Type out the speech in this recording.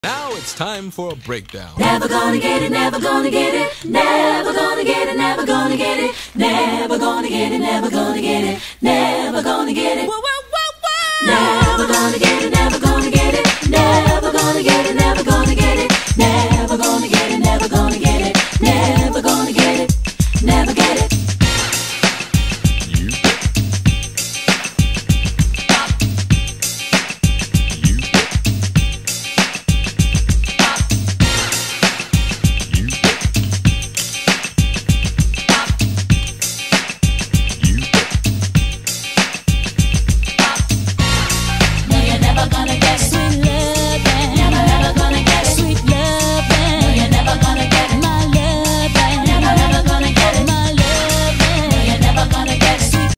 Now it's time for a breakdown. Never gonna get it, never gonna get it, never gonna get it, never gonna get it, never gonna get it, never gonna get it, never gonna get it, whoa, whoa, whoa, whoa. Never gonna get it, never gonna get it.